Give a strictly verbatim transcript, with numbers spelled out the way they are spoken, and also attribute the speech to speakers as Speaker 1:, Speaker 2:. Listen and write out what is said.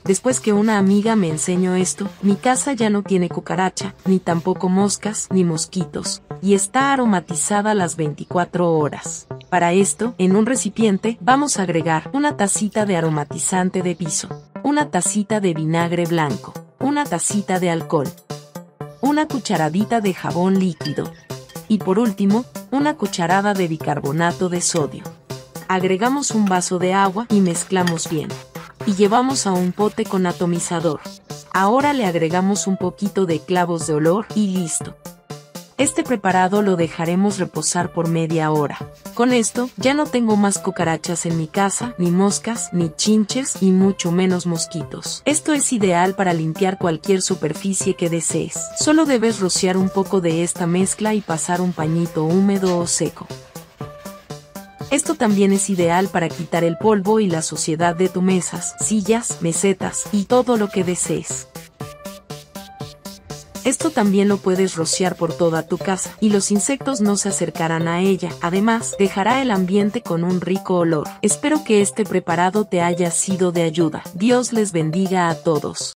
Speaker 1: Después que una amiga me enseñó esto, mi casa ya no tiene cucaracha, ni tampoco moscas, ni mosquitos, y está aromatizada las veinticuatro horas. Para esto, en un recipiente, vamos a agregar una tacita de aromatizante de piso, una tacita de vinagre blanco, una tacita de alcohol, una cucharadita de jabón líquido, y por último, una cucharada de bicarbonato de sodio. Agregamos un vaso de agua y mezclamos bien. Y llevamos a un pote con atomizador. Ahora le agregamos un poquito de clavos de olor y listo. Este preparado lo dejaremos reposar por media hora. Con esto, ya no tengo más cucarachas en mi casa, ni moscas, ni chinches, y mucho menos mosquitos. Esto es ideal para limpiar cualquier superficie que desees. Solo debes rociar un poco de esta mezcla y pasar un pañito húmedo o seco. Esto también es ideal para quitar el polvo y la suciedad de tus mesas, sillas, mesetas y todo lo que desees. Esto también lo puedes rociar por toda tu casa y los insectos no se acercarán a ella. Además, dejará el ambiente con un rico olor. Espero que este preparado te haya sido de ayuda. Dios les bendiga a todos.